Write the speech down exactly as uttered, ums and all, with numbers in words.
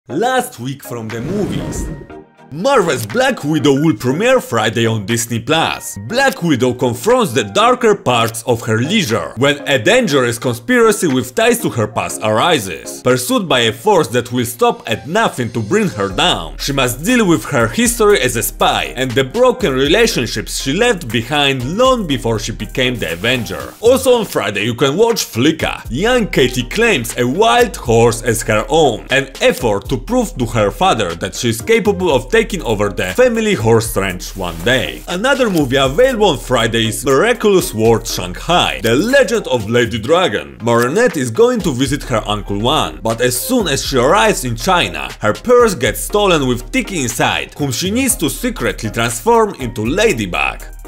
Last week from the movies. Marvel's Black Widow will premiere Friday on Disney plus. Black Widow confronts the darker parts of her leisure when a dangerous conspiracy with ties to her past arises. Pursued by a force that will stop at nothing to bring her down, she must deal with her history as a spy and the broken relationships she left behind long before she became the Avenger. Also on Friday you can watch Flicka. Young Katie claims a wild horse as her own, an effort to prove to her father that she is capable of taking taking over the family horse ranch one day. Another movie available on Friday is Miraculous World Shanghai, The Legend of Lady Dragon. Marinette is going to visit her Uncle Wan, but as soon as she arrives in China, her purse gets stolen with Tiki inside, whom she needs to secretly transform into Ladybug.